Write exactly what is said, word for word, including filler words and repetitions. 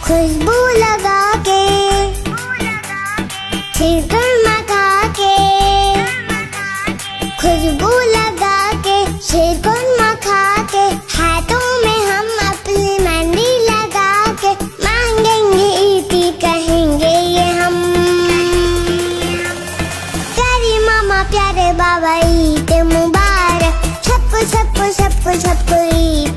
खुशबू लगा के, शिकरमा खा के, खुशबू लगा के, शिकरमा खा के, हाथों में हम अपनी मेहंदी लगा के मांगेंगे ईदी, कहेंगे ये हम। प्यारी मामा प्यारे बाबा ईद मुबारक, सबको सबको सबको सबको ईद